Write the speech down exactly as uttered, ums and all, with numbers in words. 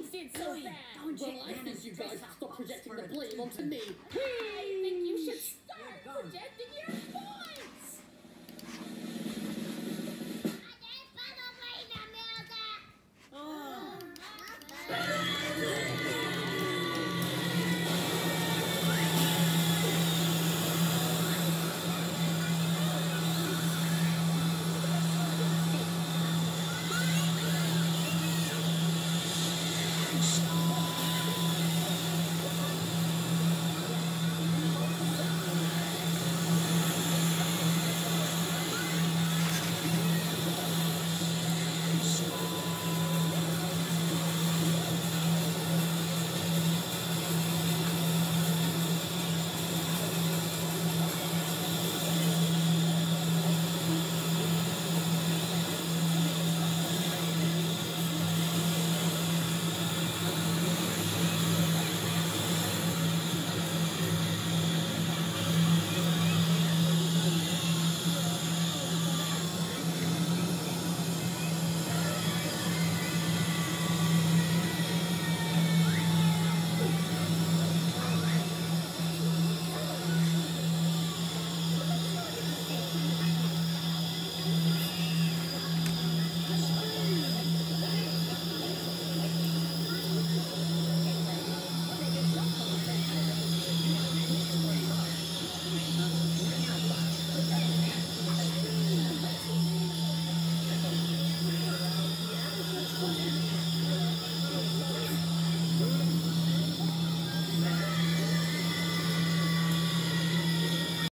things did so bad. Well, I think you guys stop projecting the blame onto me. I think you should start projecting your